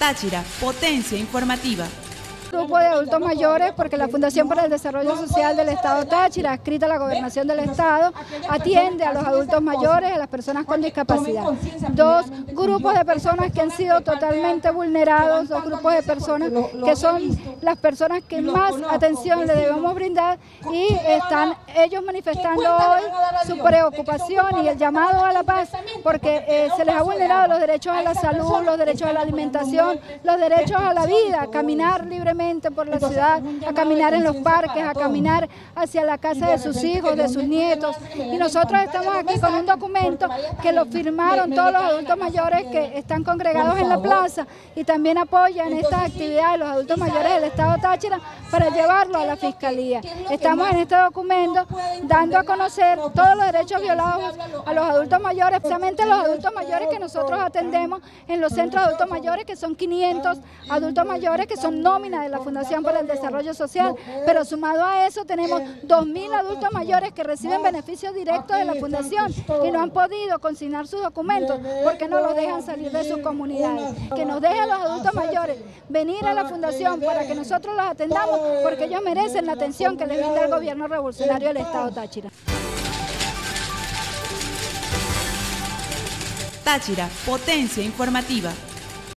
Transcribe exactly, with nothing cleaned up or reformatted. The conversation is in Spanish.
Táchira, potencia informativa. Grupo de adultos mayores, porque la Fundación para el Desarrollo Social del Estado Táchira, adscrita a la Gobernación del Estado, atiende a los adultos mayores, a las personas con discapacidad. Dos grupos de personas que han sido totalmente vulnerados, dos grupos de personas que son las personas que más atención le debemos brindar, y están ellos manifestando hoy su preocupación y el llamado a la paz, porque eh, se les ha vulnerado los derechos a la salud, los derechos a la alimentación, los derechos a la vida, a caminar libremente por la ciudad, a caminar en los parques, a caminar hacia la casa de sus hijos, de sus nietos. Y nosotros estamos aquí con un documento que lo firmaron todos los adultos mayores que están congregados en la plaza y también apoyan estas actividades de los adultos mayores del Estado Táchira para llevarlo a la Fiscalía. Estamos en este documento dando a conocer todos los derechos violados a los adultos mayores, especialmente los adultos mayores que nosotros atendemos en los centros de adultos mayores, que son quinientos adultos mayores que son nóminas de la Fundación para el Desarrollo Social, pero sumado a eso tenemos dos mil adultos mayores que reciben beneficios directos de la Fundación y no han podido consignar sus documentos porque no los dejan salir de sus comunidades. Que nos dejen los adultos mayores venir a la Fundación para que nosotros los atendamos, porque ellos merecen la atención que les brinda el gobierno revolucionario del Estado Táchira. Táchira, potencia informativa.